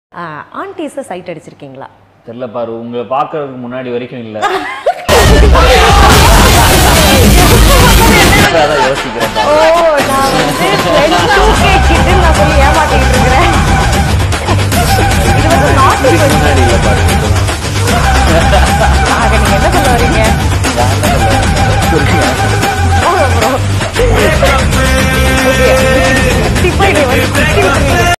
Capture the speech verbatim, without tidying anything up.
ஆண்டிஸை side அடிச்சிருக்கீங்களா? தெரியல பாரு, உங்களை பார்க்கறதுக்கு முன்னாடி வரைக்கும் இல்லை.